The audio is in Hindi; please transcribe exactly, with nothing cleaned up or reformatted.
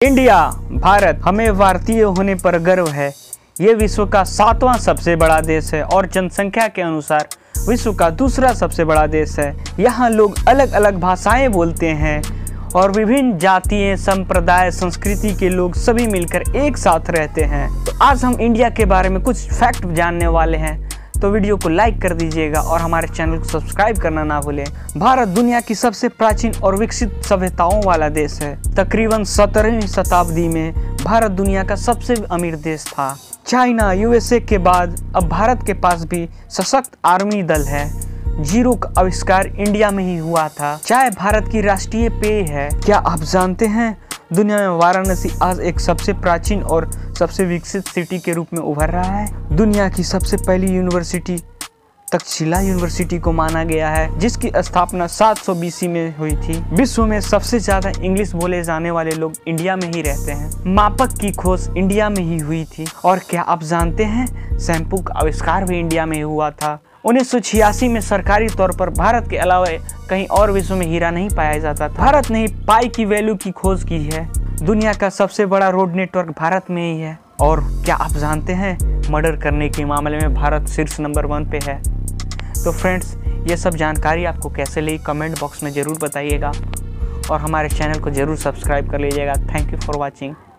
इंडिया, भारत, हमें भारतीय होने पर गर्व है। ये विश्व का सातवां सबसे बड़ा देश है और जनसंख्या के अनुसार विश्व का दूसरा सबसे बड़ा देश है। यहाँ लोग अलग अलग भाषाएं बोलते हैं और विभिन्न जातीय, संप्रदाय, संस्कृति के लोग सभी मिलकर एक साथ रहते हैं। तो आज हम इंडिया के बारे में कुछ फैक्ट जानने वाले हैं, तो वीडियो को लाइक कर दीजिएगा और हमारे चैनल को सब्सक्राइब करना ना भूलें। भारत दुनिया की सबसे प्राचीन और विकसित सभ्यताओं वाला देश है। तकरीबन सत्रहवीं शताब्दी में भारत दुनिया का सबसे अमीर देश था। चाइना, यूएसए के बाद अब भारत के पास भी सशक्त आर्मी दल है। जीरो का आविष्कार इंडिया में ही हुआ था। चाय भारत की राष्ट्रीय पेय है। क्या आप जानते हैं दुनिया में वाराणसी आज एक सबसे प्राचीन और सबसे विकसित सिटी के रूप में उभर रहा है। दुनिया की सबसे पहली यूनिवर्सिटी तक्षशिला यूनिवर्सिटी को माना गया है, जिसकी स्थापना सात सौ बीसी में हुई थी। विश्व में सबसे ज्यादा इंग्लिश बोले जाने वाले लोग इंडिया में ही रहते हैं। मापक की खोज इंडिया में ही हुई थी। और क्या आप जानते हैं शैम्पू का आविष्कार भी इंडिया में ही हुआ था। उन्नीस सौ छियासी में सरकारी तौर पर भारत के अलावा कहीं और विश्व में हीरा नहीं पाया जाता था। भारत ने पाई की वैल्यू की खोज की है। दुनिया का सबसे बड़ा रोड नेटवर्क भारत में ही है। और क्या आप जानते हैं मर्डर करने के मामले में भारत शीर्ष नंबर वन पे है। तो फ्रेंड्स, ये सब जानकारी आपको कैसे लगी कमेंट बॉक्स में ज़रूर बताइएगा और हमारे चैनल को ज़रूर सब्सक्राइब कर लीजिएगा। Thank you for watching.